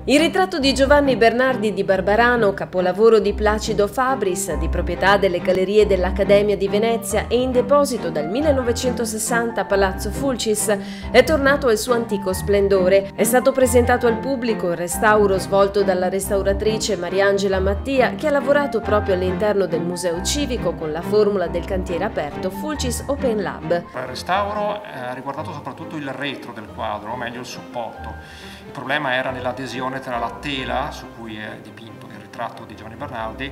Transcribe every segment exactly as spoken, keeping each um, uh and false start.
Il ritratto di Giovanni Bernardi di Barbarano, capolavoro di Placido Fabris, di proprietà delle Gallerie dell'Accademia di Venezia e in deposito dal millenovecentosessanta a Palazzo Fulcis, è tornato al suo antico splendore. È stato presentato al pubblico il restauro svolto dalla restauratrice Mariangela Mattia, che ha lavorato proprio all'interno del Museo Civico con la formula del cantiere aperto Fulcis Open Lab. Il restauro ha riguardato soprattutto il retro del quadro, o meglio il supporto. Il problema era nell'adesione tra la tela su cui è dipinto il ritratto di Giovanni Bernardi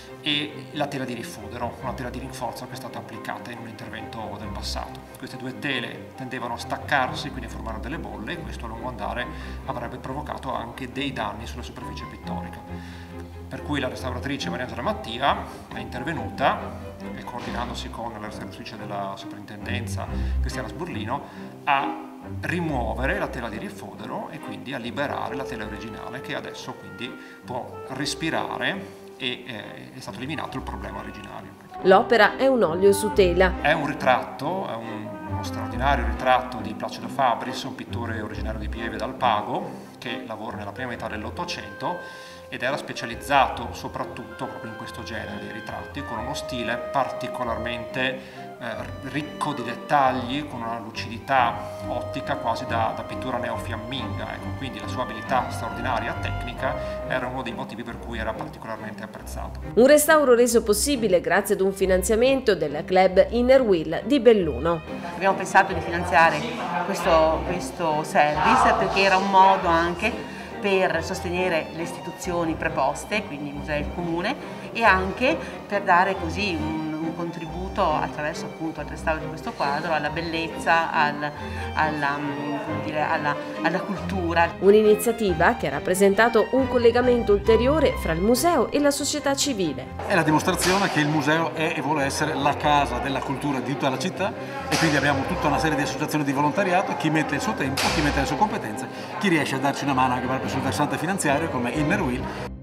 e la tela di rifodero, una tela di rinforzo che è stata applicata in un intervento del passato. Queste due tele tendevano a staccarsi, quindi a formare delle bolle, e questo a lungo andare avrebbe provocato anche dei danni sulla superficie pittorica. Per cui la restauratrice Mariangela Mattia è intervenuta e, coordinandosi con la restauratrice della soprintendenza Cristiana Sburlino, a rimuovere la tela di rifodero e quindi a liberare la tela originale, che adesso quindi può respirare, e eh, è stato eliminato il problema originario. L'opera è un olio su tela. È un ritratto, è un, uno straordinario ritratto di Placido Fabris, un pittore originario di Pieve dal Pago, che lavora nella prima metà dell'Ottocento ed era specializzato soprattutto proprio in questo genere di ritratti, con uno stile particolarmente eh, ricco di dettagli, con una lucidità ottica quasi da, da pittura neofiamminga. Ecco, quindi la sua abilità straordinaria tecnica era uno dei motivi per cui era particolarmente apprezzato. Un restauro reso possibile grazie ad un finanziamento del club Inner Wheel di Belluno. Abbiamo pensato di finanziare questo, questo service perché era un modo anche per sostenere le istituzioni preposte, quindi i musei del comune, e anche per dare così un, un contributo attraverso appunto il restauro di questo quadro alla bellezza, al, alla, come dire, alla, alla cultura. Un'iniziativa che ha rappresentato un collegamento ulteriore fra il museo e la società civile. È la dimostrazione che il museo è e vuole essere la casa della cultura di tutta la città, e quindi abbiamo tutta una serie di associazioni di volontariato, chi mette il suo tempo, chi mette le sue competenze, chi riesce a darci una mano anche proprio sul versante finanziario come Inner Wheel.